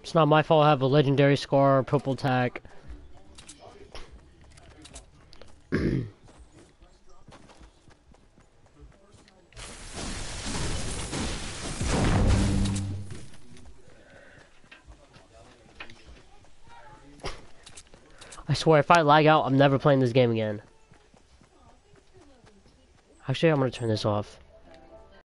It's not my fault I have a legendary scar, purple tack. I swear, if I lag out, I'm never playing this game again. Actually, I'm gonna turn this off.